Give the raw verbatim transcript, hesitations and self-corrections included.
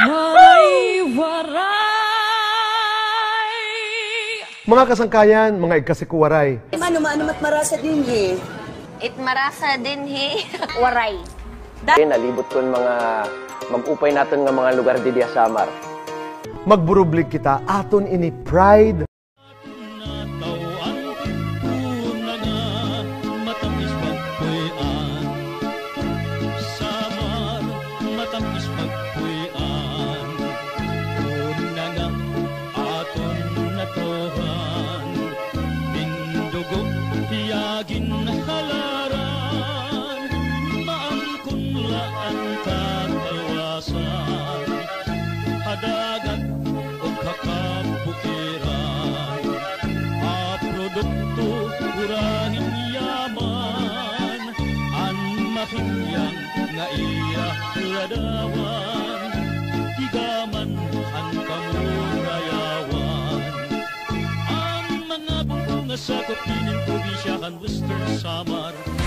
Waray, waray. Mga kasangkayan, mga ikasikuwaray. Mano-mano mat marasa din he. It marasa din he. Waray. Nalibot ko mga mag-upay natin nga mga lugar di diya Samar. Magburublig kita aton ini pride. Hadagan o kakabukiran, a produkto urahin yaman, an mahinyang nga iya ladawan, higaman an kamurayawan. Ang mga bunga sa kopinin probinsyahan Western Samar,